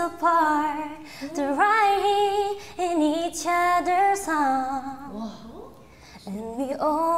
apart to write in each other's song. And we all